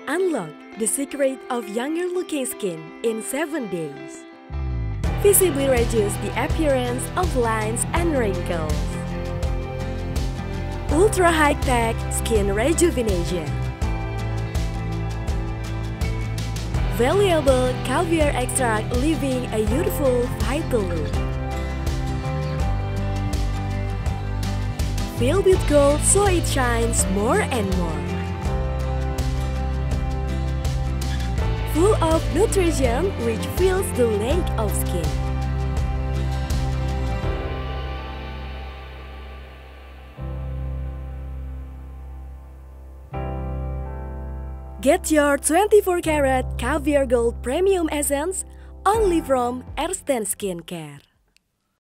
Unlock the secret of younger looking skin in 7 days. Visibly reduce the appearance of lines and wrinkles. Ultra high-tech skin rejuvenation. Valuable caviar extract leaving a youthful, vital look. Filled with gold so it shines more and more. Full of nutrition which fills the lake of skin. Get your 24-karat caviar gold premium essence only from Ersten Skincare.